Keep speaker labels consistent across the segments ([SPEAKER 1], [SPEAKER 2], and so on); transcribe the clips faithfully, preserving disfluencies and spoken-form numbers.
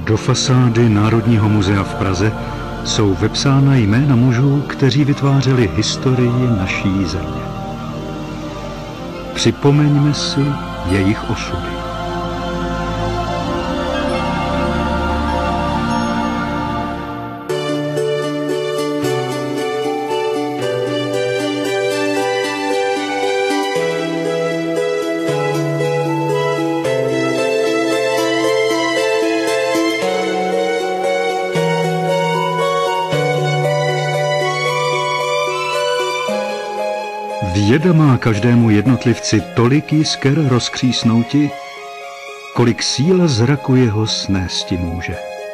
[SPEAKER 1] Do fasády Národního muzea v Praze jsou vepsána jména mužů, kteří vytvářeli historii naší země. Připomeňme si jejich osudy. Věda má každému jednotlivci tolik jisker rozkřísnouti, kolik síla zraku jeho snésti může.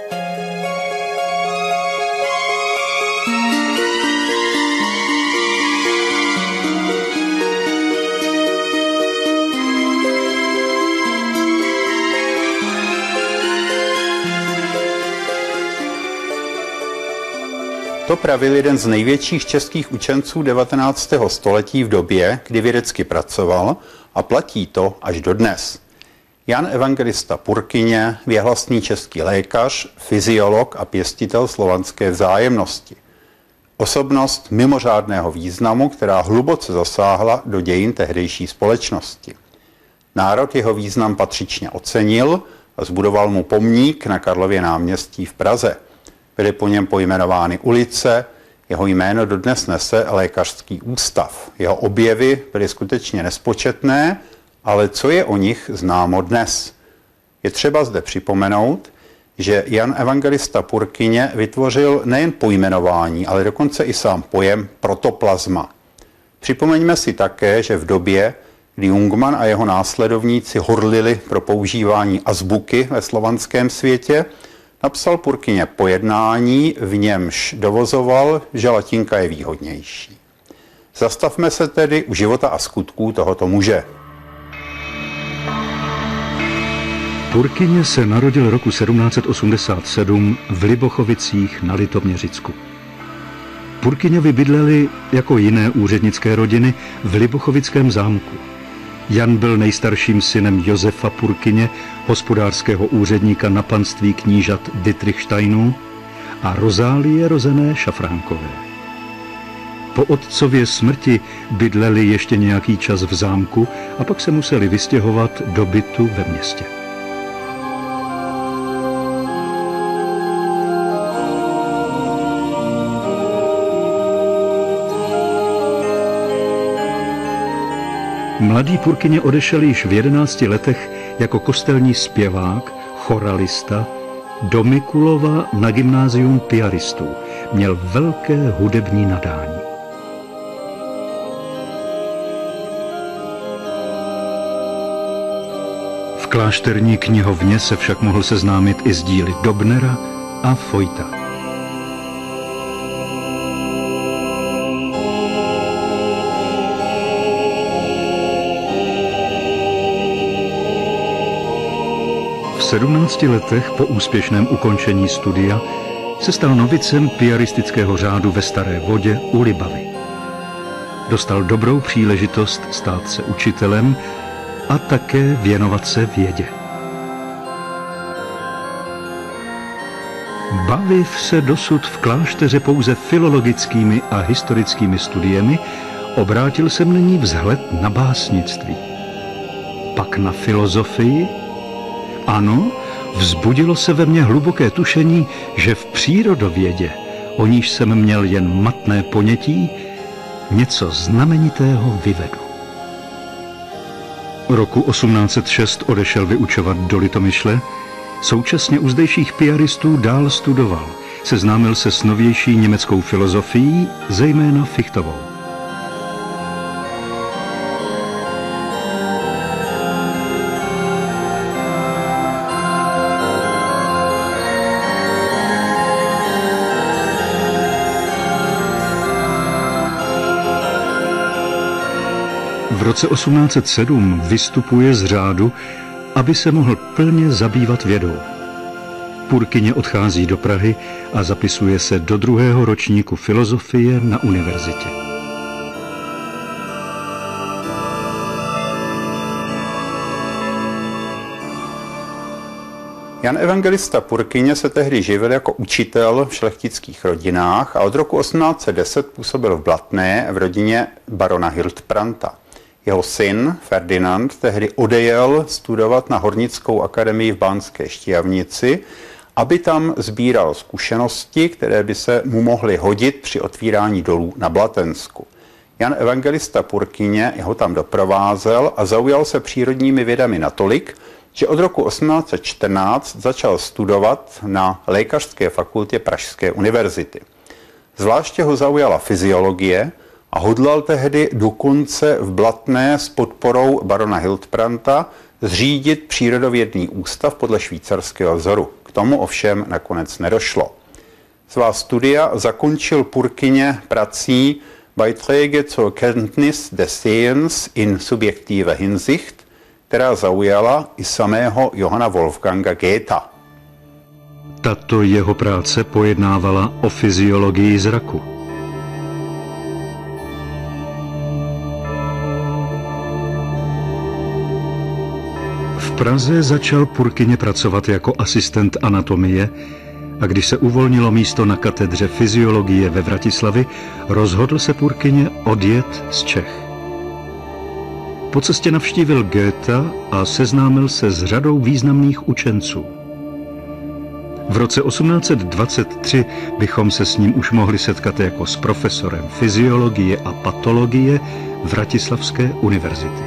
[SPEAKER 2] To pravil jeden z největších českých učenců devatenáctého století v době, kdy vědecky pracoval, a platí to až dodnes. Jan Evangelista Purkyně, věhlasný český lékař, fyziolog a pěstitel slovanské vzájemnosti. Osobnost mimořádného významu, která hluboce zasáhla do dějin tehdejší společnosti. Národ jeho význam patřičně ocenil a zbudoval mu pomník na Karlově náměstí v Praze. Byly po něm pojmenovány ulice, jeho jméno dodnes nese lékařský ústav. Jeho objevy byly skutečně nespočetné, ale co je o nich známo dnes? Je třeba zde připomenout, že Jan Evangelista Purkyně vytvořil nejen pojmenování, ale dokonce i sám pojem protoplazma. Připomeňme si také, že v době, kdy Jungmann a jeho následovníci horlili pro používání azbuky ve slovanském světě, napsal Purkyně pojednání, v němž dovozoval, že latinka je výhodnější. Zastavme se tedy u života a skutků tohoto muže.
[SPEAKER 1] Purkyně se narodil roku sedmnáct set osmdesát sedm v Libochovicích na Litoměřicku. Purkyňovi bydleli jako jiné úřednické rodiny v Libochovickém zámku. Jan byl nejstarším synem Josefa Purkyně, hospodářského úředníka na panství knížat Dietrichštejnů, a Rozálie rozené Šafránkové. Po otcově smrti bydleli ještě nějaký čas v zámku a pak se museli vystěhovat do bytu ve městě. Mladý Purkyně odešel již v jedenácti letech jako kostelní zpěvák, choralista do Mikulova na gymnázium piaristů. Měl velké hudební nadání. V klášterní knihovně se však mohl seznámit i s díly Dobnera a Fojta. V sedmnácti letech po úspěšném ukončení studia se stal novicem piaristického řádu ve Staré Vodě u Libavy. Dostal dobrou příležitost stát se učitelem a také věnovat se vědě. Baviv se dosud v klášteře pouze filologickými a historickými studiemi, obrátil jsem nyní vzhled na básnictví. Pak na filozofii. Ano, vzbudilo se ve mně hluboké tušení, že v přírodovědě, o níž jsem měl jen matné ponětí, něco znamenitého vyvedu. Roku osmnáct set šest odešel vyučovat do Litomyšle, současně u zdejších piaristů dál studoval, seznámil se s novější německou filozofií, zejména Fichtovou. V roce osmnáct set sedm vystupuje z řádu, aby se mohl plně zabývat vědou. Purkyně odchází do Prahy a zapisuje se do druhého ročníku filozofie na univerzitě.
[SPEAKER 2] Jan Evangelista Purkyně se tehdy živil jako učitel v šlechtických rodinách a od roku osmnáct set deset působil v Blatné v rodině barona Hildbrandta. Jeho syn Ferdinand tehdy odejel studovat na Hornickou akademii v Banské Štiavnici, aby tam sbíral zkušenosti, které by se mu mohly hodit při otvírání dolů na Blatensku. Jan Evangelista Purkyně ho tam doprovázel a zaujal se přírodními vědami natolik, že od roku osmnáct set čtrnáct začal studovat na lékařské fakultě Pražské univerzity. Zvláště ho zaujala fyziologie a hodlal tehdy dokonce v Blatné s podporou barona Hildbrandta zřídit přírodovědný ústav podle švýcarského vzoru. K tomu ovšem nakonec nedošlo. Svá studia zakončil Purkyně prací Beiträge zur Kenntnis des Sehens in subjektive Hinsicht, která zaujala i samého Johanna Wolfganga Goetha.
[SPEAKER 1] Tato jeho práce pojednávala o fyziologii zraku. V Praze začal Purkyně pracovat jako asistent anatomie a když se uvolnilo místo na katedře fyziologie ve Vratislavi, rozhodl se Purkyně odjet z Čech. Po cestě navštívil Goetha a seznámil se s řadou významných učenců. V roce osmnáct set dvacet tři bychom se s ním už mohli setkat jako s profesorem fyziologie a patologie Vratislavské univerzity.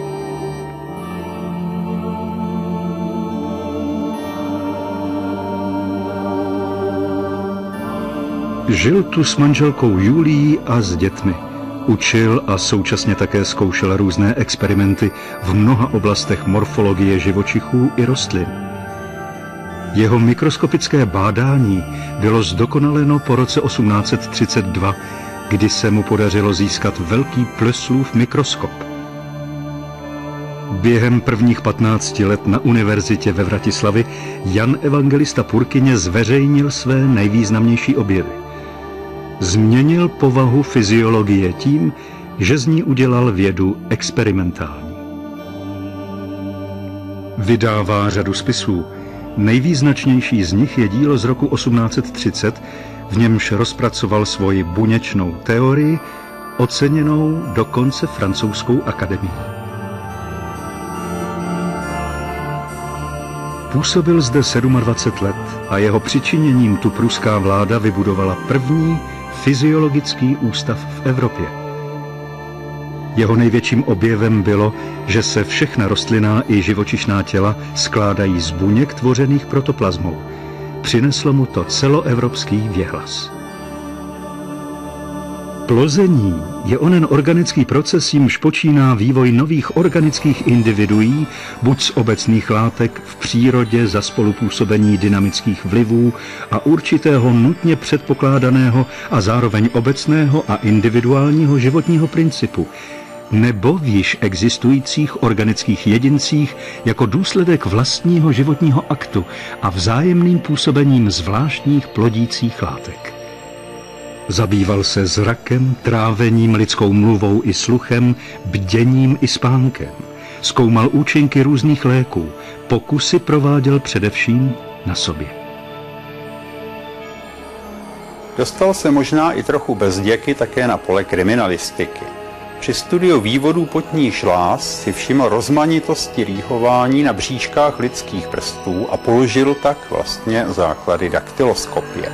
[SPEAKER 1] Žil tu s manželkou Julií a s dětmi. Učil a současně také zkoušel různé experimenty v mnoha oblastech morfologie živočichů i rostlin. Jeho mikroskopické bádání bylo zdokonaleno po roce osmnáct set třicet dva, kdy se mu podařilo získat velký Plöslův mikroskop. Během prvních patnácti let na univerzitě ve Vratislavi Jan Evangelista Purkyně zveřejnil své nejvýznamnější objevy. Změnil povahu fyziologie tím, že z ní udělal vědu experimentální. Vydává řadu spisů. Nejvýznačnější z nich je dílo z roku osmnáct set třicet, v němž rozpracoval svoji buněčnou teorii, oceněnou dokonce francouzskou akademií. Působil zde dvacet sedm let a jeho přičiněním tu pruská vláda vybudovala první fyziologický ústav v Evropě. Jeho největším objevem bylo, že se všechna rostlinná i živočišná těla skládají z buněk tvořených protoplazmou. Přineslo mu to celoevropský věhlas. Plození je onen organický proces, jimž počíná vývoj nových organických individuí, buď z obecných látek v přírodě za spolupůsobení dynamických vlivů a určitého nutně předpokládaného a zároveň obecného a individuálního životního principu, nebo v již existujících organických jedincích jako důsledek vlastního životního aktu a vzájemným působením zvláštních plodících látek. Zabýval se zrakem, trávením, lidskou mluvou i sluchem, bděním i spánkem. Zkoumal účinky různých léků. Pokusy prováděl především na sobě.
[SPEAKER 2] Dostal se možná i trochu bezděky také na pole kriminalistiky. Při studiu vývodů potních žláz si všiml rozmanitosti rýhování na bříškách lidských prstů a položil tak vlastně základy daktyloskopie.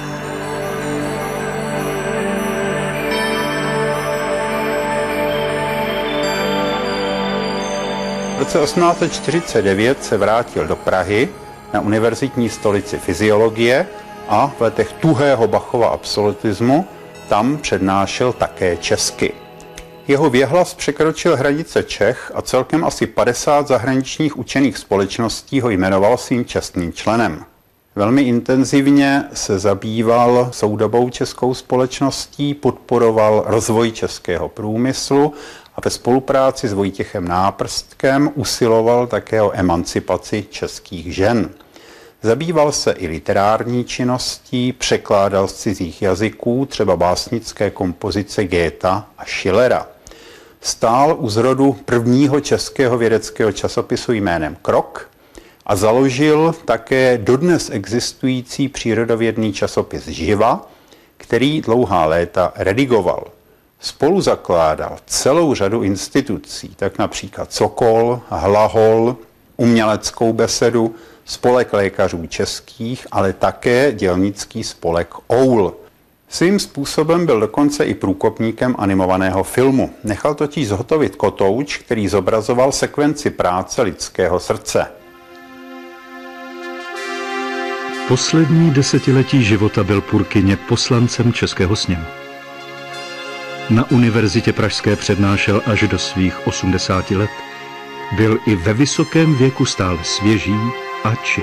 [SPEAKER 2] V roce osmnáct set čtyřicet devět se vrátil do Prahy na univerzitní stolici fyziologie a v letech tuhého Bachova absolutismu tam přednášel také česky. Jeho věhlas překročil hranice Čech a celkem asi padesát zahraničních učených společností ho jmenoval svým čestným členem. Velmi intenzivně se zabýval soudobou českou společností, podporoval rozvoj českého průmyslu a ve spolupráci s Vojtěchem Náprstkem usiloval také o emancipaci českých žen. Zabýval se i literární činností, překládal z cizích jazyků třeba básnické kompozice Goetha a Schillera. Stál u zrodu prvního českého vědeckého časopisu jménem Krok a založil také dodnes existující přírodovědný časopis Živa, který dlouhá léta redigoval. Spolu zakládal celou řadu institucí, tak například Sokol, Hlahol, Uměleckou besedu, Spolek lékařů českých, ale také dělnický spolek Oul. Svým způsobem byl dokonce i průkopníkem animovaného filmu. Nechal totiž zhotovit kotouč, který zobrazoval sekvenci práce lidského srdce.
[SPEAKER 1] Poslední desetiletí života byl Purkyně poslancem Českého sněmu. Na Univerzitě pražské přednášel až do svých osmdesáti let. Byl i ve vysokém věku stále svěží a čil.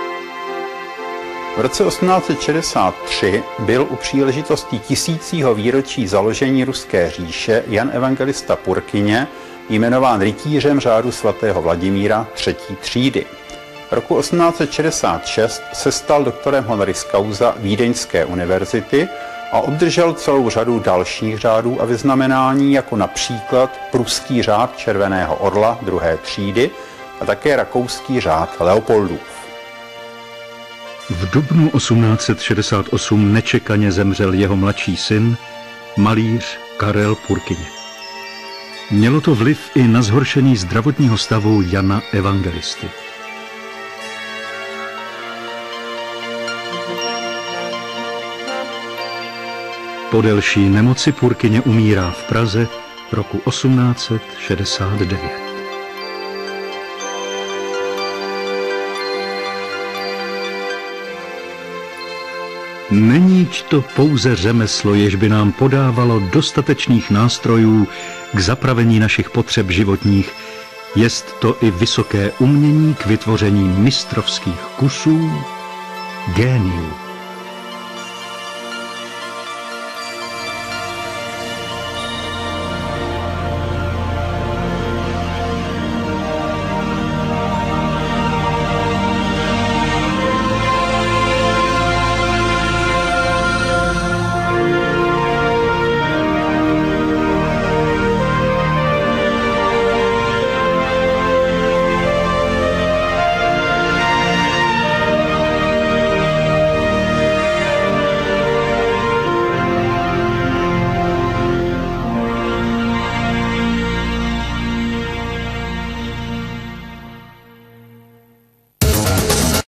[SPEAKER 2] V roce osmnáct set šedesát tři byl u příležitosti tisícího výročí založení Ruské říše Jan Evangelista Purkyně jmenován rytířem řádu svatého Vladimíra třetí třídy. Roku osmnáct set šedesát šest se stal doktorem honoris causa Vídeňské univerzity a obdržel celou řadu dalších řádů a vyznamenání, jako například pruský řád Červeného orla druhé třídy a také rakouský řád Leopoldův.
[SPEAKER 1] V dubnu osmnáct set šedesát osm nečekaně zemřel jeho mladší syn, malíř Karel Purkyně. Mělo to vliv i na zhoršení zdravotního stavu Jana Evangelisty. Po delší nemoci Purkyně umírá v Praze roku osmnáct set šedesát devět. Není to pouze řemeslo, jež by nám podávalo dostatečných nástrojů k zapravení našich potřeb životních, jest to i vysoké umění k vytvoření mistrovských kusů, géniů.